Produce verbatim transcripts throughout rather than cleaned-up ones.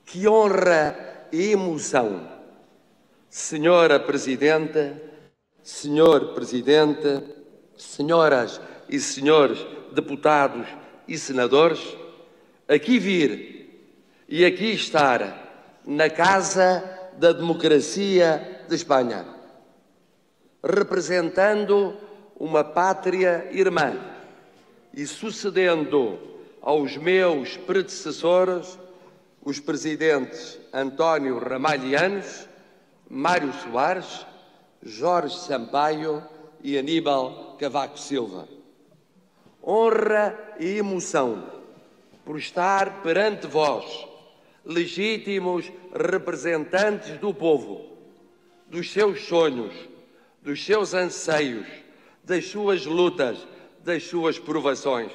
Que honra e emoção, Senhora Presidente, Senhor Presidente, Senhoras e Senhores Deputados e Senadores, aqui vir e aqui estar na Casa da Democracia de Espanha, representando uma pátria irmã e sucedendo aos meus predecessores, os presidentes António Ramalho Yanes, Mário Soares, Jorge Sampaio e Aníbal Cavaco Silva. Honra e emoção por estar perante vós, legítimos representantes do povo, dos seus sonhos, dos seus anseios, das suas lutas, das suas provações.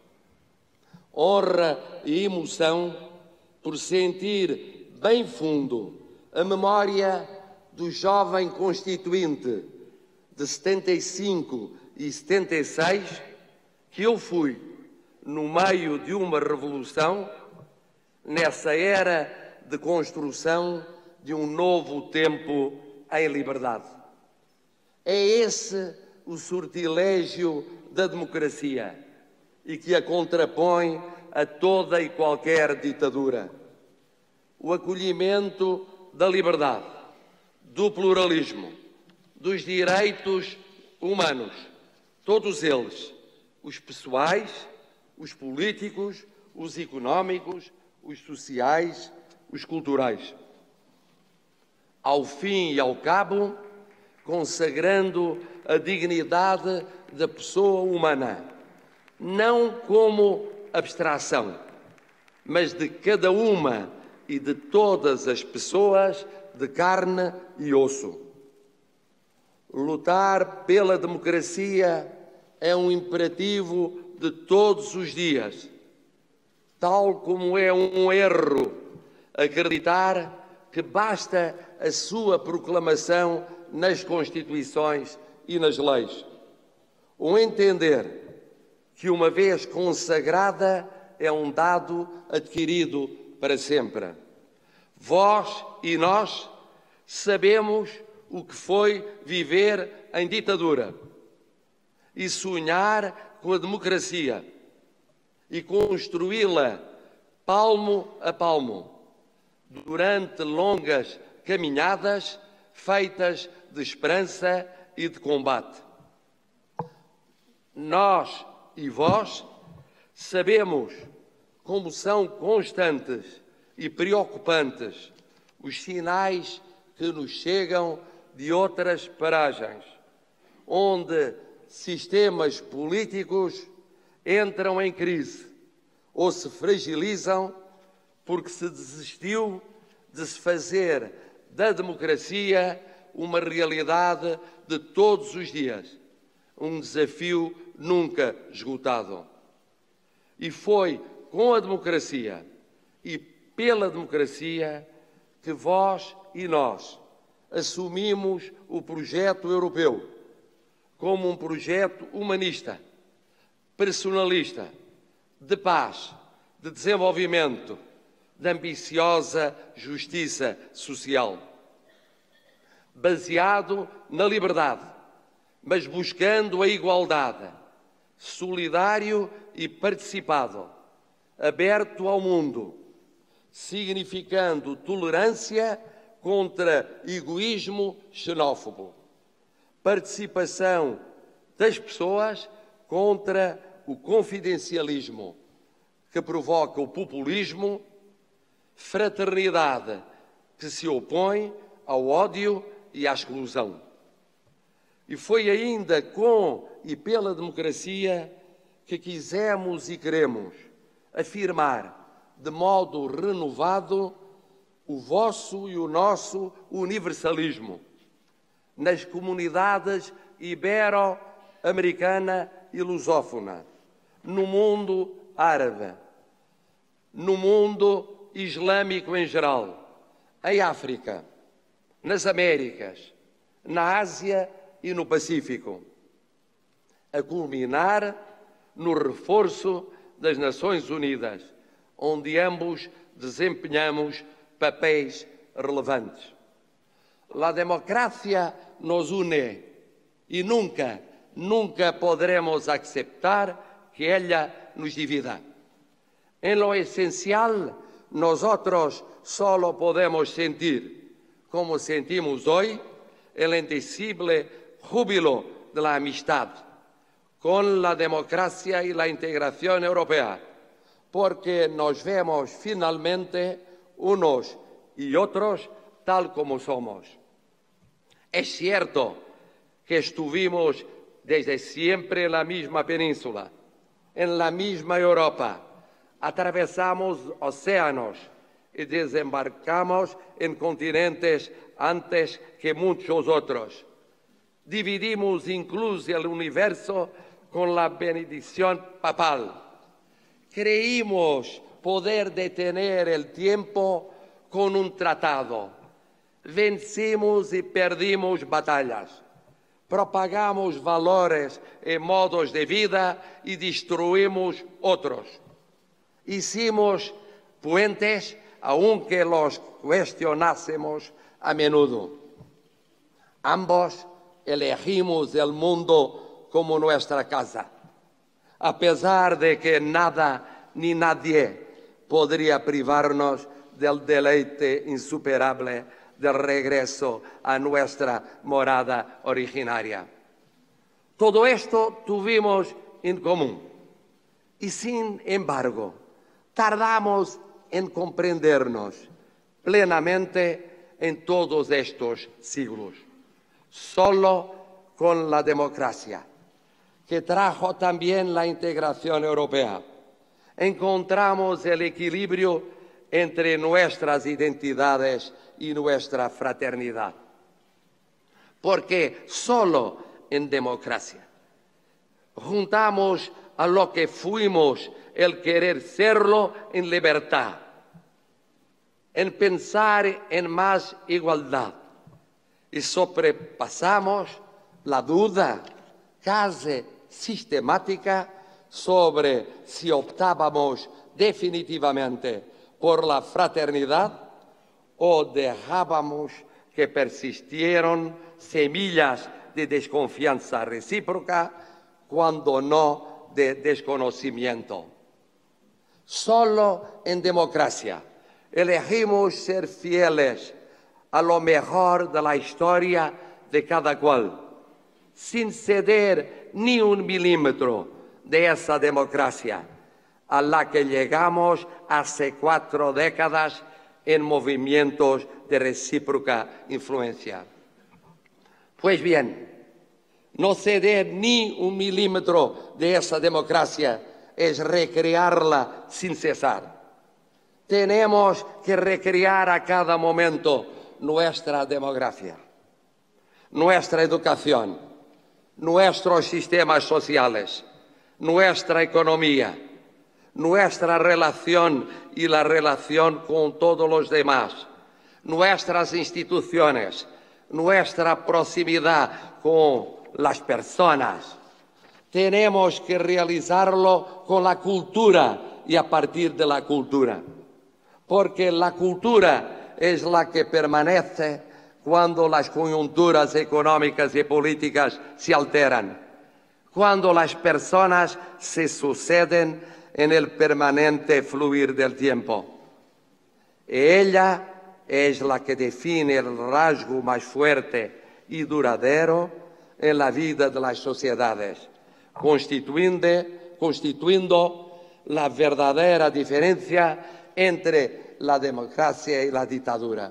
Honra e emoção por sentir bem fundo a memória do jovem constituinte de setenta e cinco e setenta e seis, que eu fui no meio de uma revolução, nessa era de construção de um novo tempo em liberdade. É esse o sortilégio da democracia e que a contrapõe a toda e qualquer ditadura. O acolhimento da liberdade, do pluralismo, dos direitos humanos, todos eles, os pessoais, os políticos, os económicos, os sociais, os culturais. Ao fim e ao cabo, consagrando a dignidade da pessoa humana, não como abstração, mas de cada uma e de todas as pessoas de carne e osso. Lutar pela democracia é um imperativo de todos os dias, tal como é um erro acreditar que basta a sua proclamação nas Constituições e nas leis, ou entender que, uma vez consagrada, é um dado adquirido para sempre. Vós e nós sabemos o que foi viver em ditadura e sonhar com a democracia e construí-la palmo a palmo, durante longas caminhadas feitas de esperança e de combate. Nós e vós sabemos como são constantes e preocupantes os sinais que nos chegam de outras paragens, onde sistemas políticos entram em crise ou se fragilizam porque se desistiu de se fazer da democracia uma realidade de todos os dias, um desafio nunca esgotado. E foi com a democracia e pela democracia que vós e nós assumimos o projeto europeu como um projeto humanista, personalista, de paz, de desenvolvimento, de ambiciosa justiça social, baseado na liberdade, mas buscando a igualdade, solidário e participado, aberto ao mundo, significando tolerância contra egoísmo xenófobo, participação das pessoas contra o confidencialismo que provoca o populismo, fraternidade que se opõe ao ódio e à exclusão. E foi ainda com e pela democracia que quisemos e queremos afirmar de modo renovado o vosso e o nosso universalismo nas comunidades ibero-americana e lusófona, no mundo árabe, no mundo islâmico em geral, em África, nas Américas, na Ásia e no Pacífico, a culminar no reforço das Nações Unidas, onde ambos desempenhamos papéis relevantes. La democracia nos une y nunca, nunca podremos aceptar que ella nos divida. En lo esencial, nosotros solo podemos sentir, como sentimos hoy, el indecible júbilo de la amistad con la democracia y la integración europea, porque nos vemos finalmente unos y otros tal como somos. Es cierto que estuvimos desde siempre en la misma península, en la misma Europa, atravesamos océanos y desembarcamos en continentes antes que muchos otros. Dividimos incluso el universo con la bendición papal. Creímos poder detener el tiempo con un tratado. Vencimos y perdimos batallas. Propagamos valores y modos de vida y destruimos otros. Hicimos puentes aunque los cuestionásemos a menudo. Ambos elegimos el mundo como nuestra casa, a pesar de que nada ni nadie podría privarnos del deleite insuperable del regreso a nuestra morada originaria. Todo esto tuvimos en común y, sin embargo, tardamos en comprendernos plenamente en todos estos siglos. Solo con la democracia, que trajo también la integración europea, encontramos el equilibrio entre nuestras identidades y nuestra fraternidad. Porque solo en democracia juntamos a lo que fuimos el querer serlo en libertad, en pensar en más igualdad, y sobrepasamos la duda casi sistemática sobre si optábamos definitivamente por la fraternidad o dejábamos que persistieran semillas de desconfianza recíproca, cuando no de desconocimiento. Solo en democracia elegimos ser fieles a lo mejor de la historia de cada cual, sin ceder ni un milímetro de esa democracia a la que llegamos hace cuatro décadas en movimientos de recíproca influencia. Pues bien, no ceder ni un milímetro de esa democracia es recrearla sin cesar. Tenemos que recrear a cada momento nuestra demografía, nuestra educación, nuestros sistemas sociales, nuestra economía, nuestra relación y la relación con todos los demás, nuestras instituciones, nuestra proximidad con las personas. Tenemos que realizarlo con la cultura y a partir de la cultura, porque la cultura es la que permanece cuando las coyunturas económicas y políticas se alteran, cuando las personas se suceden en el permanente fluir del tiempo. Ella es la que define el rasgo más fuerte y duradero en la vida de las sociedades, constituyendo, constituyendo la verdadera diferencia entre la democracia y la dictadura.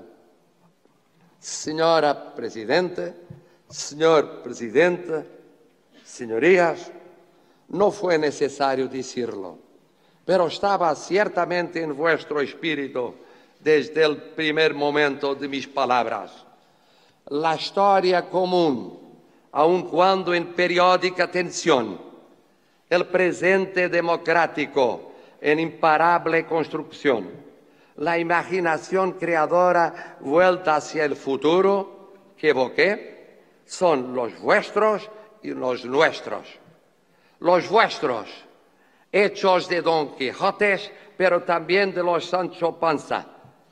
Señora Presidente, señor Presidente, señorías, no fue necesario decirlo, pero estaba ciertamente en vuestro espíritu desde el primer momento de mis palabras. La historia común, aun cuando en periódica tensión, el presente democrático en imparable construcción, la imaginación creadora vuelta hacia el futuro que evoqué, son los vuestros y los nuestros. Los vuestros, hechos de Don Quijotes, pero también de los Sancho Panza,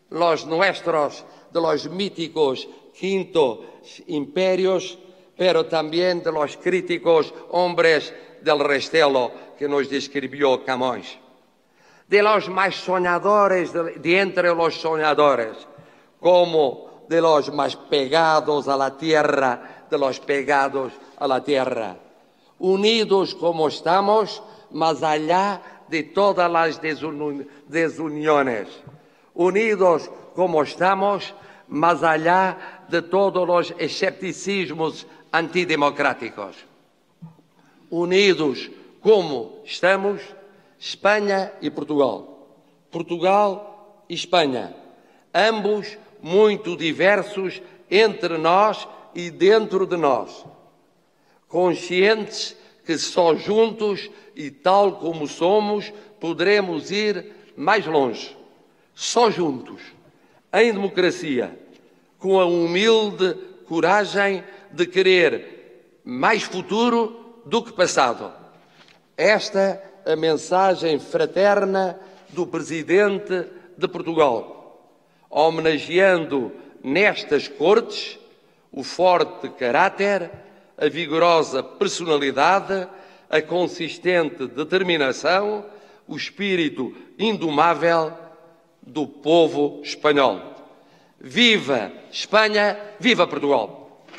los nuestros, de los míticos quintos imperios, pero también de los críticos hombres del Restelo que nos describió Camões. De los más soñadores, de, de entre los soñadores, como de los más pegados a la tierra, de los pegados a la tierra. Unidos como estamos, más allá de todas las desuni- desuniones. Unidos como estamos, más allá de todos los escepticismos antidemocráticos. Unidos como estamos, Espanha e Portugal. Portugal e Espanha, ambos muito diversos entre nós e dentro de nós. Conscientes que só juntos e tal como somos poderemos ir mais longe. Só juntos, em democracia, com a humilde coragem de querer mais futuro do que passado. Esta é a mensagem fraterna do Presidente de Portugal, homenageando nestas cortes o forte caráter, a vigorosa personalidade, a consistente determinação, o espírito indomável do povo espanhol. Viva Espanha, viva Portugal!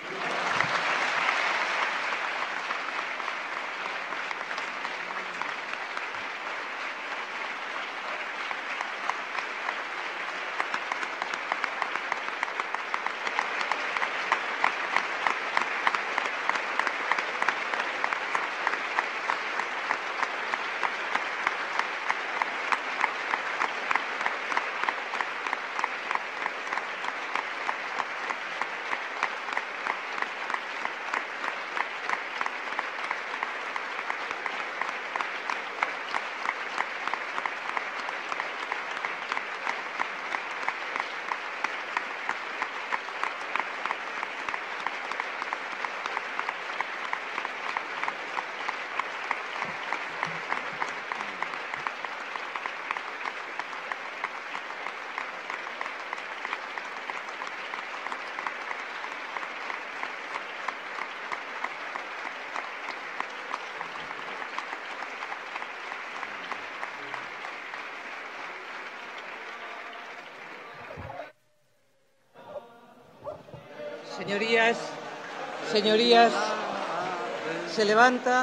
Señorías, señorías, se levanta,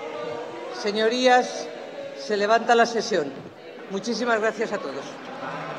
señorías, se levanta la sesión. Muchísimas gracias a todos.